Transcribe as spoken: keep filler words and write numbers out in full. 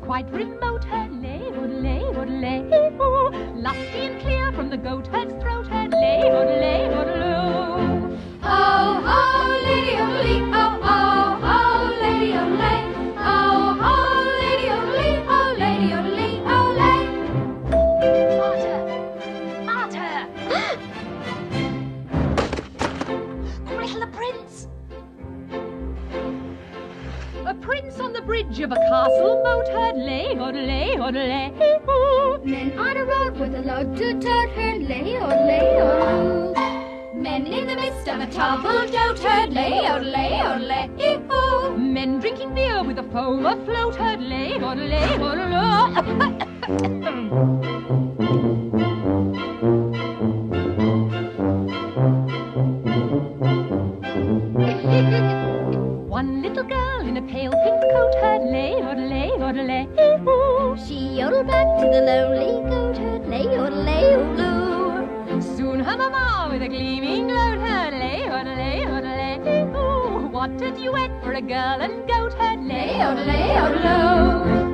quite remote, hurlay, odelay, odelay, ooh. Lusty and clear from the goat herd's throat, hurlay, odelay, odeloo. Oh, oh, lady odelee, oh, oh, oh, lady odelay. Oh, oh, lady odelee, oh, lady odelee, olay. Martyr! Martyr! Gretel the prince! A prince on the bridge of a castle moat, hurlay, odelay, odelay, ooh. Men on a road with a load to tote, hurlay, odelay, odeloo. Men in the midst of a toppled jote, hurlay, odelay, odelay, ooh. Men drinking beer with a foam afloat, hurlay, odelay, odeloo. One little girl in a pale pink coat, hurlay, odelay, odelay, ooh. She yodeled back to the lonely goat, hurlay, odelay, odeloo. Soon her mamma with a gleaming gloat, hurlay, odelay, odelay, ooh. What a duet for a girl and goat, hurlay, Odelay, odelay, odeloo.